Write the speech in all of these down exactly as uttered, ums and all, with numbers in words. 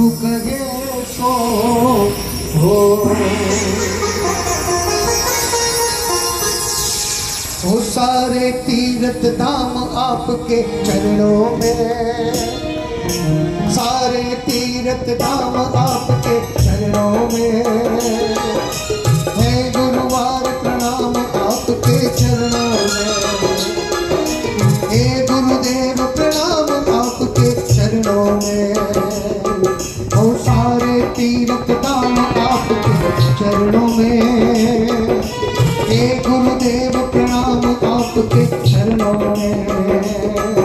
गुरु कहे सो हो। वो सारे तीर्थ धाम आपके चरणों में, सारे तीर्थ धाम आपके चरणों में है। गुरुवार प्रणाम आपके चरणों में, हे गुरुदेव प्रणाम आपके चरणों में। वो सारे तीर्थ धाम आपके चरणों में, हे गुरुदेव प्रणाम आपके चरणों में।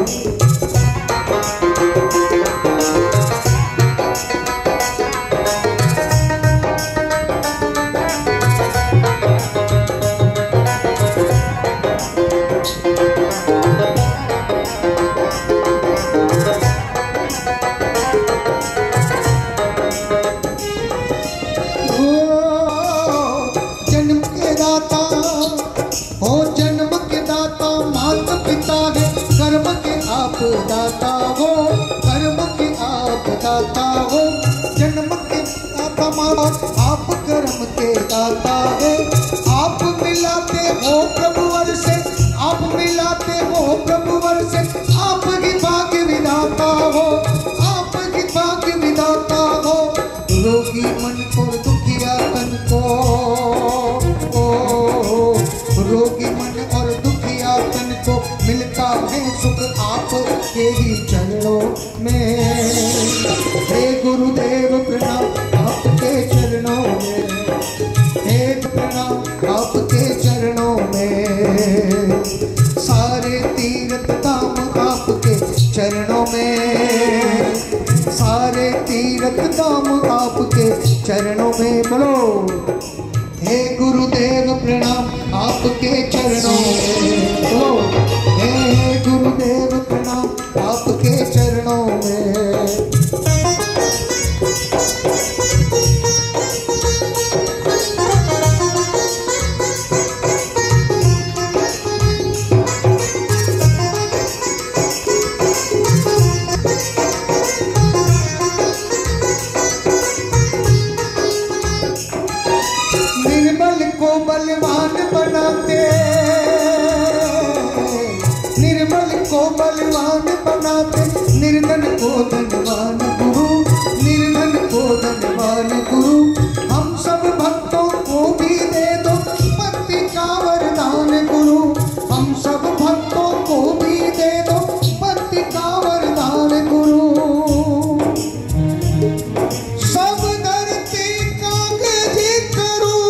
दाता हो कर्म के आप दाता हो, जन्म के दाता माता आप कर्म के दाता है। आप मिलाते हो प्रभुवर से, आप मिलाते हो प्रभुवर से, आप की भाग्य विधाता हो, आप की भाग्य विधाता हो। रोगी मन और दुखिया तन को, ओ रोगी मन और दुखिया तन को मिलता है सुख आप के ही चरणों में। हे गुरुदेव प्रणाम आपके चरणों में, हे प्रणाम आपके चरणों में। सारे तीर्थ धाम आपके चरणों में, सारे तीर्थ धाम आपके चरणों में। बोलो हे गुरुदेव प्रणाम आपके चरणों में, बोलो हे गुरुदेव प्रणाम आपके चरणों में। निर्बल को बलवान बनाते, निर्बल को बलवान बनाते, निर्धन को धनवान गुरु, निर्धन को धनवान गुरु। हम सब भक्तों को भी दे दो भक्ति का वरदान गुरु, हम सब भक्तों को भी दे दो भक्ति का वरदान गुरु। सब धरती कागज करो,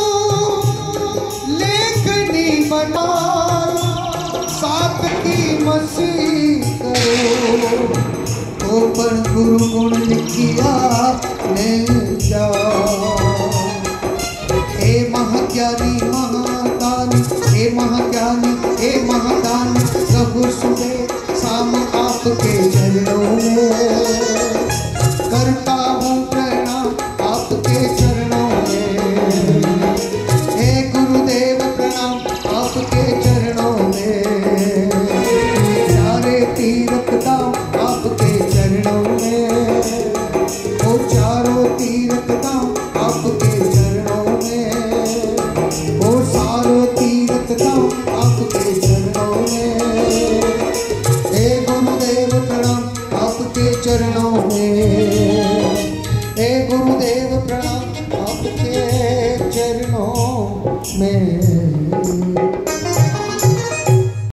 लेखनी बना सात की मसीह करो। तो पर गुरु गुण लिखिया मिल जाओ। हे महाज्ञानी महादानी, हे महाज्ञानी हे महादानी, प्रभु सुबह शाम आपके चरणों में। करता हूँ प्रणाम आपके चरणों में, हे गुरुदेव प्रणाम आपके चरणों में। सारे तीर्थ धाम आपके चरणों में, वो चारों तीर्थ धाम आपके चरणों में, वो सारे तीर्थ धाम आपके चरणों में। हे गुरुदेव प्रणाम आपके चरणों में, हे गुरुदेव प्रणाम आपके चरणों में।